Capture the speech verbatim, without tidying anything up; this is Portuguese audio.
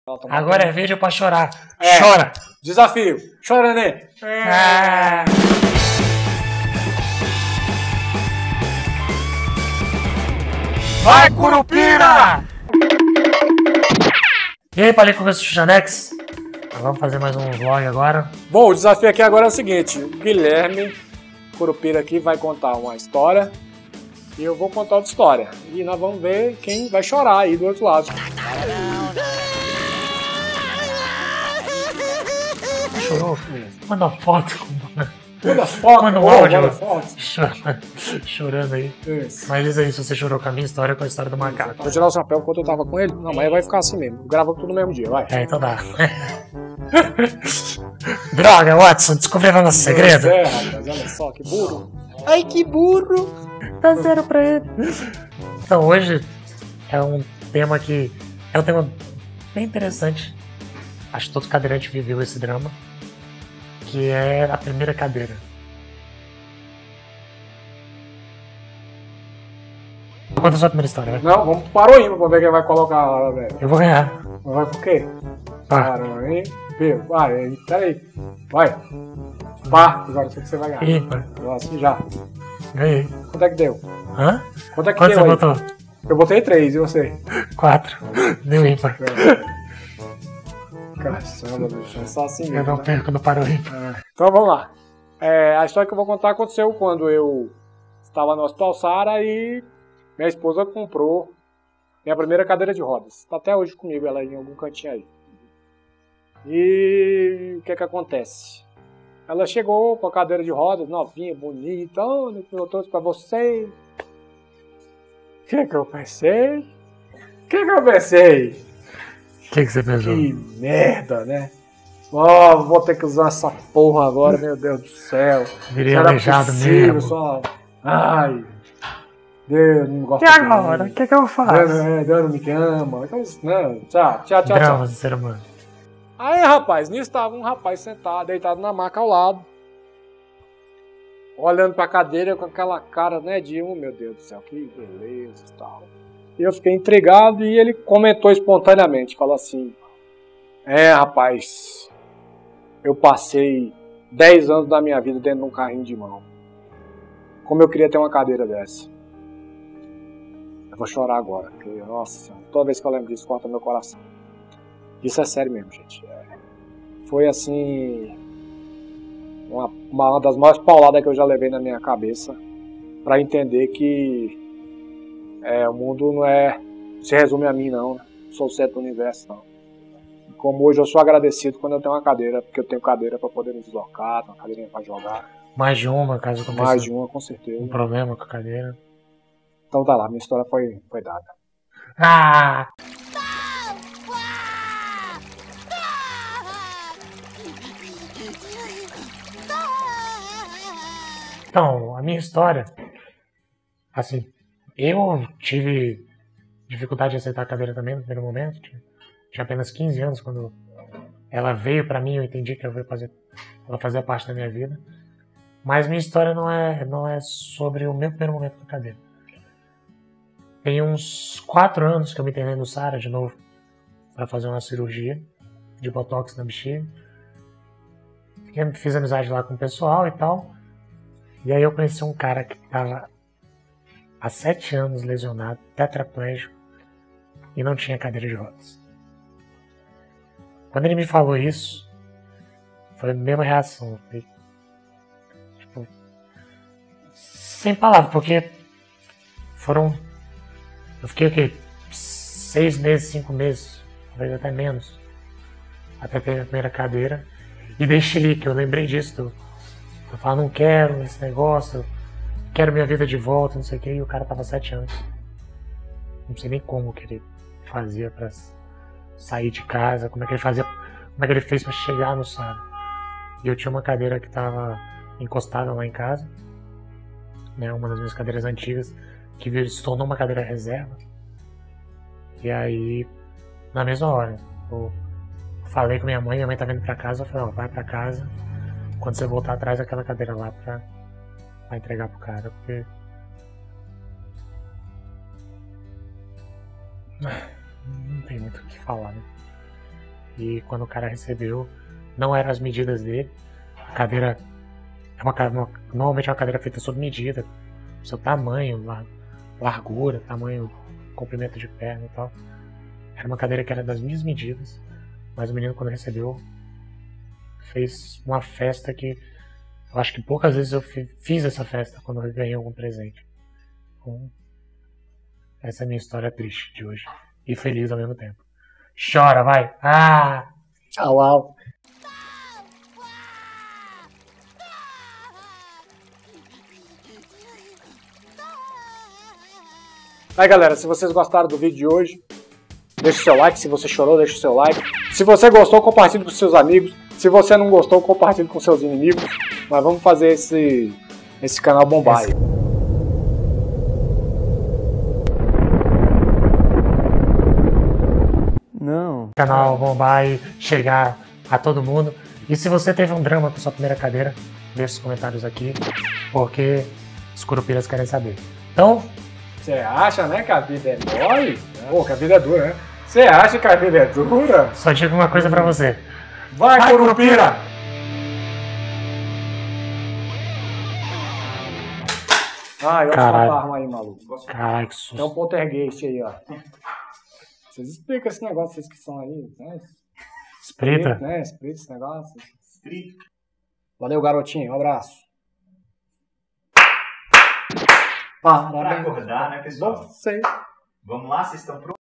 Agora é vídeo pra chorar. É. Chora. Desafio. Chora, neném. É. Vai, Curupira! E aí, Palico com o Xuxanex? Vamos fazer mais um vlog agora. Bom, o desafio aqui agora é o seguinte. O Guilherme Curupira aqui vai contar uma história e eu vou contar outra história. E nós vamos ver quem vai chorar aí do outro lado. Chorou? Manda foto. Manda foto. Manda um oh, áudio. manda foto. Chorando aí. Isso. Mas diz aí se você chorou com a minha história ou com a história do macaco. Vou tirar o chapéu enquanto eu tava com ele. Não, mas vai ficar assim mesmo. Grava tudo no mesmo dia, vai. É, então dá. Droga, Watson, descobriram nosso segredo. É, rapaz, olha só, que burro. Ai, que burro. Dá zero pra ele. Então, hoje é um tema que... É um tema bem interessante. Acho que todo cadeirante viveu esse drama. Que é a primeira cadeira. Conta a sua primeira história, né? Não, vamos pro Paroímpa pra ver quem vai colocar lá, velho. Eu vou ganhar. Vai por quê? Pá. Paroímpa. Vai, peraí. Vai. Pá, agora eu sei que você vai ganhar. Ímpar. Assim já. Ganhei. Quanto é que deu? Hã? Quanto é que Quanto deu você aí? botou? Eu botei três, e você? Quatro. Deu ímpar. Caçamba, bicho, é só assim Eu mesmo. não Né? perco no Paroímpa. É. Então vamos lá. É, a história que eu vou contar aconteceu quando eu estava no Hospital Sara e minha esposa comprou minha primeira cadeira de rodas. Está até hoje comigo, ela em algum cantinho aí. E o que é que acontece? Ela chegou com a cadeira de rodas, novinha, bonita, olha, eu trouxe para você. O que é que eu pensei? O que é que eu pensei? O que, que você pensou? Que merda, né? Ó, oh, vou ter que usar essa porra agora, meu Deus do céu. Virei Será aleijado possível, mesmo. Só... Ai, Deus não E gosta de agora? O mim. que, que eu Deus, faço? é, Deus não me ama. Então, não, tchau, tchau, tchau, Drama tchau. do ser humano. Aí, rapaz, nisso estava um rapaz sentado, deitado na maca ao lado, olhando pra cadeira com aquela cara, né, de um, meu Deus do céu, que beleza e tal. E eu fiquei intrigado e ele comentou espontaneamente, falou assim, é, rapaz, eu passei dez anos da minha vida dentro de um carrinho de mão. Como eu queria ter uma cadeira dessa. Eu vou chorar agora, porque, nossa senhora, toda vez que eu lembro disso, corta meu coração. Isso é sério mesmo, gente. É, foi assim, uma, uma das maiores pauladas que eu já levei na minha cabeça pra entender que é, o mundo não é, se resume a mim não, né? Não sou o centro do universo não. E como hoje eu sou agradecido quando eu tenho uma cadeira, porque eu tenho cadeira pra poder me deslocar, uma cadeirinha pra jogar. Mais de uma, caso aconteça Mais de uma, com certeza. um problema com a cadeira. Então tá lá, minha história foi, foi dada. Ah! Então, a minha história, assim, eu tive dificuldade de aceitar a cadeira também no primeiro momento. Tinha apenas quinze anos quando ela veio pra mim, eu entendi que ela veio fazer, ela fazia parte da minha vida. Mas minha história não é, não é sobre o meu primeiro momento com a cadeira. Tem uns quatro anos que eu me internei no Sara de novo para fazer uma cirurgia de botox na bexiga. Fiz amizade lá com o pessoal e tal. E aí eu conheci um cara que estava há sete anos lesionado, tetraplégico, e não tinha cadeira de rodas. Quando ele me falou isso, foi a mesma reação. Foi, tipo, sem palavras, porque foram... Eu fiquei o quê? Seis meses, cinco meses, talvez até menos, até ter a primeira cadeira. E deixei que eu lembrei disso, do, eu falava, não quero esse negócio, quero minha vida de volta, não sei o que, e o cara tava sete anos. Não sei nem como que ele fazia pra sair de casa, como é que ele fazia, como é que ele fez pra chegar no Sara. E eu tinha uma cadeira que tava encostada lá em casa, né, uma das minhas cadeiras antigas, que se tornou uma cadeira reserva. E aí, na mesma hora, eu falei com minha mãe, minha mãe tava indo pra casa, eu falei, ó, vai pra casa, quando você voltar, traz aquela cadeira lá pra, pra entregar pro cara, porque... Não tem muito o que falar, né? E quando o cara recebeu, não eram as medidas dele. A cadeira é uma, uma normalmente é uma cadeira feita sob medida, seu tamanho, largura, tamanho, comprimento de perna e tal. Era uma cadeira que era das minhas medidas, mas o menino, quando recebeu, fez uma festa que eu acho que poucas vezes eu fiz essa festa quando eu ganhei algum presente. Então, essa é a minha história triste de hoje e feliz ao mesmo tempo. Chora, vai! Ah! Tchau, au. Aí, galera, se vocês gostaram do vídeo de hoje, deixa o seu like. Se você chorou, deixa o seu like. Se você gostou, compartilhe com seus amigos. Se você não gostou, compartilhe com seus inimigos. Mas vamos fazer esse, esse canal bombar aí. Não. Canal bombar e chegar a todo mundo. E se você teve um drama com sua primeira cadeira, deixe os comentários aqui, porque os curupiras querem saber. Então, você acha, né, que a vida é mole? Pô, que a vida é dura, né? Você acha que a vida é dura? Só digo uma coisa pra você. Vai, Vai curupira! Ah, eu acho uma arma aí, maluco. Caralho, que susto. Tem um poltergeist aí, ó. Vocês explicam esse negócio, vocês que são aí, né? Esprita? Né? Esprita esse negócio. Esprita. Valeu, garotinho. Um abraço. Para acordar, né, pessoal? Você. Vamos lá, vocês estão prontos?